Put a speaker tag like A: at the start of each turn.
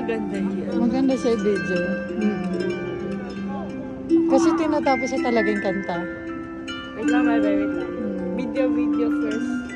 A: maganda yan.
B: Maganda siya yung video. Kasi tinatapos siya talagang kanta.
A: Wait lang, wait lang. Video first.